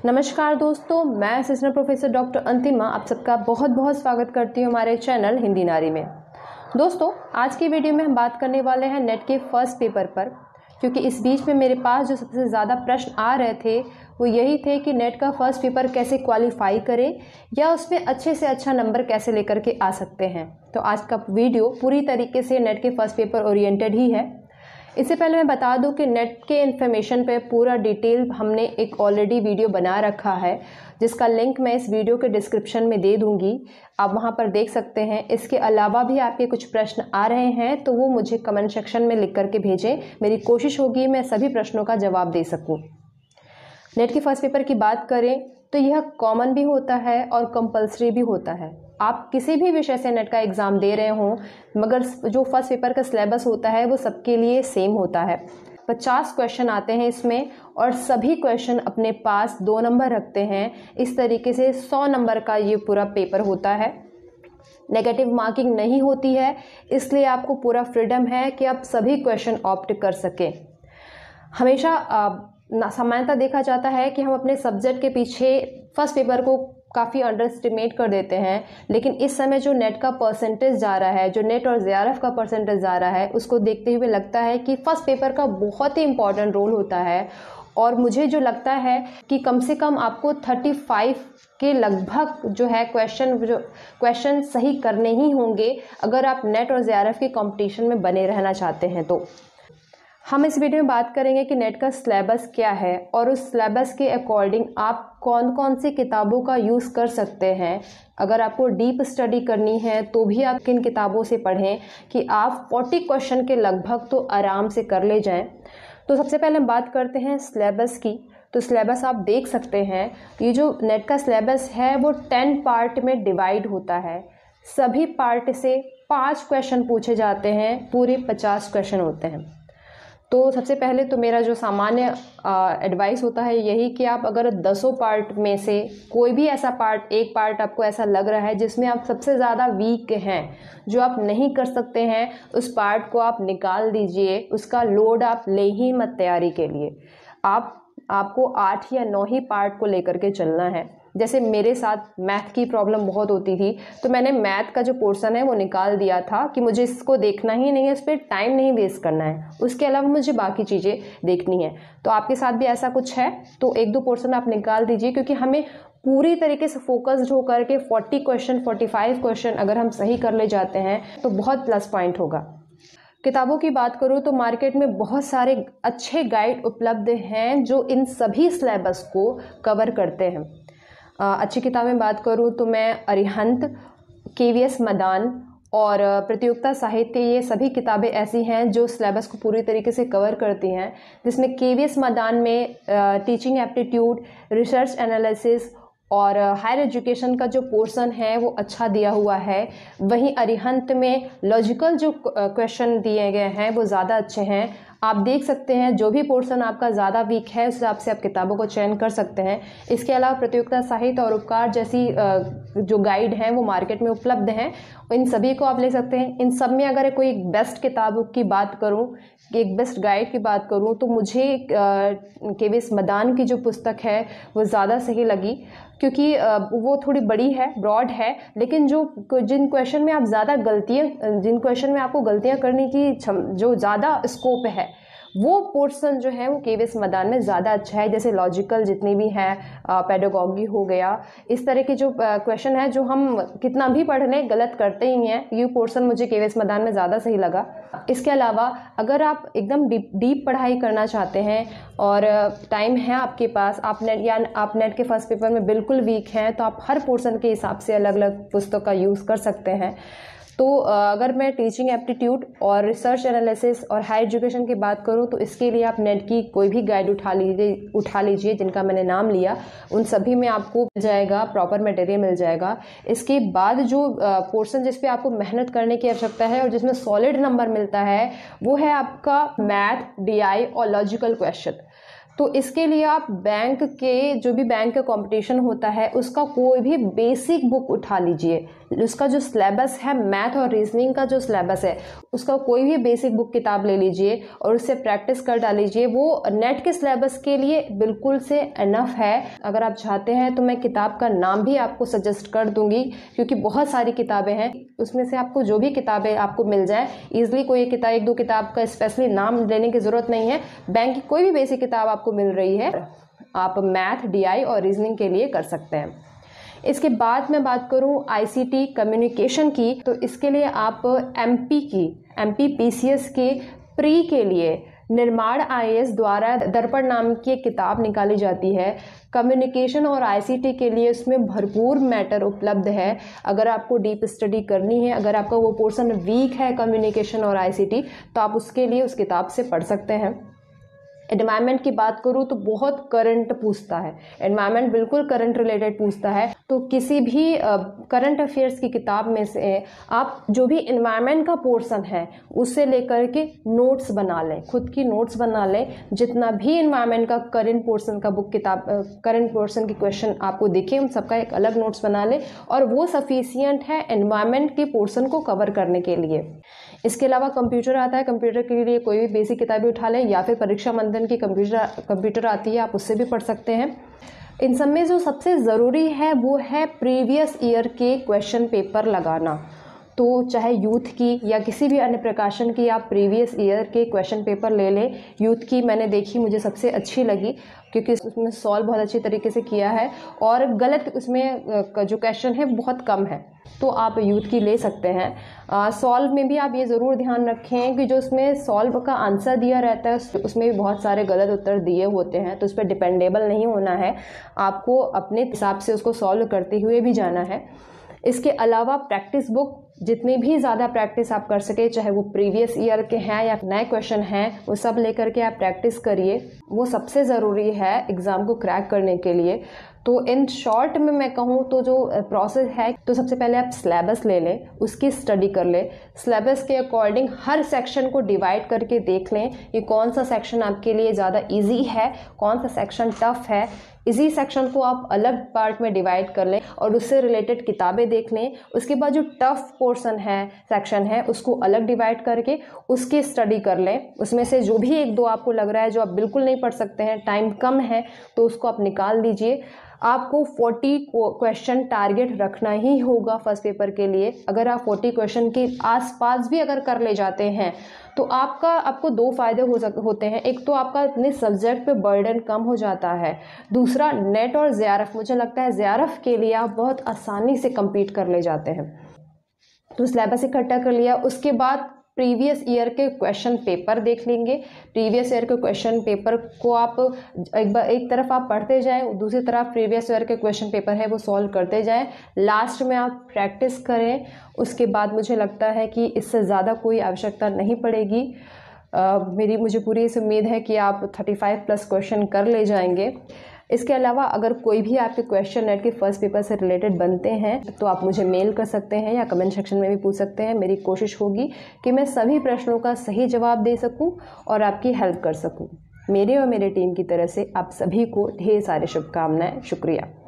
नमस्कार दोस्तों, मैं असिस्टेंट प्रोफेसर डॉक्टर अंतिमा आप सबका बहुत बहुत स्वागत करती हूँ हमारे चैनल हिंदी नारी में। दोस्तों, आज की वीडियो में हम बात करने वाले हैं नेट के फर्स्ट पेपर पर, क्योंकि इस बीच में मेरे पास जो सबसे ज़्यादा प्रश्न आ रहे थे वो यही थे कि नेट का फर्स्ट पेपर कैसे क्वालिफाई करें या उसमें अच्छे से अच्छा नंबर कैसे लेकर के आ सकते हैं। तो आज का वीडियो पूरी तरीके से नेट के फर्स्ट पेपर ओरिएंटेड ही है। इससे पहले मैं बता दूं कि नेट के इन्फॉर्मेशन पे पूरा डिटेल हमने एक ऑलरेडी वीडियो बना रखा है, जिसका लिंक मैं इस वीडियो के डिस्क्रिप्शन में दे दूंगी, आप वहां पर देख सकते हैं। इसके अलावा भी आपके कुछ प्रश्न आ रहे हैं तो वो मुझे कमेंट सेक्शन में लिख करके भेजें, मेरी कोशिश होगी मैं सभी प्रश्नों का जवाब दे सकूँ। नेट के फर्स्ट पेपर की बात करें तो यह कॉमन भी होता है और कंपलसरी भी होता है। आप किसी भी विषय से नेट का एग्ज़ाम दे रहे हों, मगर जो फर्स्ट पेपर का सिलेबस होता है वो सबके लिए सेम होता है। 50 क्वेश्चन आते हैं इसमें और सभी क्वेश्चन अपने पास 2 नंबर रखते हैं। इस तरीके से 100 नंबर का ये पूरा पेपर होता है। नेगेटिव मार्किंग नहीं होती है, इसलिए आपको पूरा फ्रीडम है कि आप सभी क्वेश्चन ऑप्ट कर सकें। हमेशा सामान्यतः देखा जाता है कि हम अपने सब्जेक्ट के पीछे फर्स्ट पेपर को काफ़ी अंडर एस्टिमेट कर देते हैं, लेकिन इस समय जो नेट का परसेंटेज जा रहा है, जो नेट और जेआरएफ का परसेंटेज जा रहा है, उसको देखते हुए लगता है कि फर्स्ट पेपर का बहुत ही इम्पॉर्टेंट रोल होता है। और मुझे जो लगता है कि कम से कम आपको 35 के लगभग जो है क्वेश्चन सही करने ही होंगे अगर आप नेट और जेआरएफ के कंपटीशन में बने रहना चाहते हैं। तो हम इस वीडियो में बात करेंगे कि नेट का सिलेबस क्या है और उस सिलेबस के अकॉर्डिंग आप कौन कौन सी किताबों का यूज़ कर सकते हैं। अगर आपको डीप स्टडी करनी है तो भी आप किन किताबों से पढ़ें कि आप 40 क्वेश्चन के लगभग तो आराम से कर ले जाएं। तो सबसे पहले हम बात करते हैं सिलेबस की। तो सिलेबस आप देख सकते हैं, ये जो नेट का सिलेबस है वो 10 पार्ट में डिवाइड होता है। सभी पार्ट से 5 क्वेश्चन पूछे जाते हैं, पूरे 50 क्वेश्चन होते हैं। तो सबसे पहले तो मेरा जो सामान्य एडवाइस होता है यही कि आप अगर 10 पार्ट में से कोई भी ऐसा एक पार्ट आपको ऐसा लग रहा है जिसमें आप सबसे ज़्यादा वीक हैं, जो आप नहीं कर सकते हैं, उस पार्ट को आप निकाल दीजिए। उसका लोड आप ले ही मत तैयारी के लिए। आपको 8 या 9 ही पार्ट को लेकर के चलना है। जैसे मेरे साथ मैथ की प्रॉब्लम बहुत होती थी, तो मैंने मैथ का जो पोर्शन है वो निकाल दिया था कि मुझे इसको देखना ही नहीं है, इस पर टाइम नहीं वेस्ट करना है, उसके अलावा मुझे बाकी चीज़ें देखनी है। तो आपके साथ भी ऐसा कुछ है तो 1-2 पोर्शन आप निकाल दीजिए, क्योंकि हमें पूरी तरीके से फोकस्ड होकर के 40 क्वेश्चन 45 क्वेश्चन अगर हम सही कर ले जाते हैं तो बहुत प्लस पॉइंट होगा। किताबों की बात करूँ तो मार्केट में बहुत सारे अच्छे गाइड उपलब्ध हैं जो इन सभी सिलेबस को कवर करते हैं। अच्छी किताबें बात करूँ तो मैं अरिहंत, केवीएस मदान और प्रतियोगिता साहित्य, ये सभी किताबें ऐसी हैं जो सिलेबस को पूरी तरीके से कवर करती हैं। जिसमें केवीएस मदान में टीचिंग एप्टीट्यूड, रिसर्च एनालिसिस और हायर एजुकेशन का जो पोर्शन है वो अच्छा दिया हुआ है। वहीं अरिहंत में लॉजिकल जो क्वेश्चन दिए गए हैं वो ज़्यादा अच्छे हैं। आप देख सकते हैं जो भी पोर्शन आपका ज़्यादा वीक है उस हिसाब से आप किताबों को चयन कर सकते हैं। इसके अलावा प्रतियोगिता साहित्य और उपकार जैसी जो गाइड हैं वो मार्केट में उपलब्ध हैं, इन सभी को आप ले सकते हैं। इन सब में अगर कोई एक बेस्ट किताबों की बात करूं, एक बेस्ट गाइड की बात करूं, तो मुझे केवीएस मदान की जो पुस्तक है वो ज़्यादा सही लगी, क्योंकि वो थोड़ी बड़ी है, ब्रॉड है, लेकिन जिन क्वेश्चन में आपको गलतियां करने की जो ज़्यादा स्कोप है वो पोर्शन जो है वो केवीएस मदान में ज़्यादा अच्छा है। जैसे लॉजिकल जितनी भी हैं, पेडागॉगी हो गया, इस तरह के जो क्वेश्चन है जो हम कितना भी पढ़ लें गलत करते ही हैं, ये पोर्शन मुझे केवीएस मदान में ज़्यादा सही लगा। इसके अलावा अगर आप एकदम डीप पढ़ाई करना चाहते हैं और टाइम है आपके पास, आप नेट के फर्स्ट पेपर में बिल्कुल वीक हैं, तो आप हर पोर्शन के हिसाब से अलग अलग पुस्तक का यूज़ कर सकते हैं। तो अगर मैं टीचिंग एप्टीट्यूड और रिसर्च एनालिसिस और हायर एजुकेशन की बात करूं तो इसके लिए आप नेट की कोई भी गाइड उठा लीजिए जिनका मैंने नाम लिया, उन सभी में आपको मिल जाएगा, प्रॉपर मटेरियल मिल जाएगा। इसके बाद जो पोर्शन जिस पे आपको मेहनत करने की आवश्यकता है और जिसमें सॉलिड नंबर मिलता है वो है आपका मैथ, डीआई और लॉजिकल क्वेश्चन। तो इसके लिए आप जो भी बैंक का कंपटीशन होता है उसका कोई भी बेसिक बुक उठा लीजिए। उसका जो सिलेबस है, मैथ और रीजनिंग का जो सिलेबस है उसका कोई भी बेसिक बुक किताब ले लीजिए और उससे प्रैक्टिस कर डालीजिए। वो नेट के सिलेबस के लिए बिल्कुल से इनफ है। अगर आप चाहते हैं तो मैं किताब का नाम भी आपको सजेस्ट कर दूंगी, क्योंकि बहुत सारी किताबें हैं, उसमें से आपको जो भी किताबें आपको मिल जाए ईजिली, कोई एक दो किताब का स्पेशली नाम लेने की ज़रूरत नहीं है। बैंक की कोई भी बेसिक किताब आपको मिल रही है, आप मैथ, DI और रीजनिंग के लिए कर सकते हैं। इसके बाद मैं बात करूं ICT कम्युनिकेशन की, तो इसके लिए आप MP PCS के प्री के लिए निर्माण IAS द्वारा दर्पण नाम की एक किताब निकाली जाती है। कम्युनिकेशन और ICT के लिए उसमें भरपूर मैटर उपलब्ध है। अगर आपको डीप स्टडी करनी है, अगर आपका वो पोर्शन वीक है कम्युनिकेशन और ICT, तो आप उसके लिए उस किताब से पढ़ सकते हैं। एनवायरनमेंट की बात करूँ तो बहुत करंट पूछता है, एनवायरनमेंट बिल्कुल करंट रिलेटेड पूछता है। तो किसी भी करंट अफेयर्स की किताब में से आप जो भी एनवायरनमेंट का पोर्शन है उससे लेकर के नोट्स बना लें, खुद की नोट्स बना लें। जितना भी एनवायरनमेंट का करंट पोर्शन का बुक किताब, करंट पोर्शन की क्वेश्चन आपको दिखे, उन सबका एक अलग नोट्स बना लें, और वो सफिशियंट है एनवायरनमेंट के पोर्शन को कवर करने के लिए। इसके अलावा कंप्यूटर आता है, कंप्यूटर के लिए कोई भी बेसिक किताबें उठा लें, या फिर परीक्षा मंथन की कंप्यूटर आती है, आप उससे भी पढ़ सकते हैं। इन सब में जो सबसे ज़रूरी है वो है प्रीवियस ईयर के क्वेश्चन पेपर लगाना। तो चाहे यूथ की या किसी भी अन्य प्रकाशन की आप प्रीवियस ईयर के क्वेश्चन पेपर ले लें। यूथ की मैंने देखी, मुझे सबसे अच्छी लगी, क्योंकि उसमें सॉल्व बहुत अच्छी तरीके से किया है और गलत उसमें जो क्वेश्चन है बहुत कम है, तो आप यूथ की ले सकते हैं। सॉल्व में भी आप ये ज़रूर ध्यान रखें कि जो उसमें सॉल्व का आंसर दिया रहता है उसमें भी बहुत सारे गलत उत्तर दिए होते हैं, तो उस पर डिपेंडेबल नहीं होना है, आपको अपने हिसाब से उसको सॉल्व करते हुए भी जाना है। इसके अलावा प्रैक्टिस बुक, जितनी भी ज़्यादा प्रैक्टिस आप कर सके, चाहे वो प्रीवियस ईयर के हैं या नए क्वेश्चन हैं, वो सब लेकर के आप प्रैक्टिस करिए। वो सबसे ज़रूरी है एग्ज़ाम को क्रैक करने के लिए। तो इन शॉर्ट में मैं कहूँ तो जो प्रोसेस है, तो सबसे पहले आप सिलेबस ले लें, उसकी स्टडी कर लें, सिलेबस के अकॉर्डिंग हर सेक्शन को डिवाइड करके देख लें कि कौन सा सेक्शन आपके लिए ज़्यादा इजी है, कौन सा सेक्शन टफ है। इसी सेक्शन को आप अलग पार्ट में डिवाइड कर लें और उससे रिलेटेड किताबें देख लें। उसके बाद जो टफ पोर्शन है, सेक्शन है, उसको अलग डिवाइड करके उसकी स्टडी कर लें। उसमें से जो भी एक दो आपको लग रहा है जो आप बिल्कुल नहीं पढ़ सकते हैं, टाइम कम है, तो उसको आप निकाल दीजिए। आपको 40 क्वेश्चन टारगेट रखना ही होगा फर्स्ट पेपर के लिए। अगर आप 40 क्वेश्चन के आसपास भी अगर कर ले जाते हैं तो आपको दो फायदे होते हैं। एक तो आपका अपने सब्जेक्ट पे बर्डन कम हो जाता है, दूसरा नेट और JRF, मुझे लगता है JRF के लिए आप बहुत आसानी से compete कर ले जाते हैं। तो सिलेबस इकट्ठा कर लिया, उसके बाद प्रीवियस ईयर के क्वेश्चन पेपर देख लेंगे। प्रीवियस ईयर के क्वेश्चन पेपर को आप एक तरफ आप पढ़ते जाएं, दूसरी तरफ प्रीवियस ईयर के क्वेश्चन पेपर है वो सॉल्व करते जाएं। लास्ट में आप प्रैक्टिस करें, उसके बाद मुझे लगता है कि इससे ज़्यादा कोई आवश्यकता नहीं पड़ेगी। मुझे पूरी इस उम्मीद है कि आप 35+ क्वेश्चन कर ले जाएंगे। इसके अलावा अगर कोई भी आपके क्वेश्चन नेट के फर्स्ट पेपर से रिलेटेड बनते हैं तो आप मुझे मेल कर सकते हैं या कमेंट सेक्शन में भी पूछ सकते हैं। मेरी कोशिश होगी कि मैं सभी प्रश्नों का सही जवाब दे सकूं और आपकी हेल्प कर सकूं। मेरे और मेरे टीम की तरफ से आप सभी को ढेर सारी शुभकामनाएं। शुक्रिया।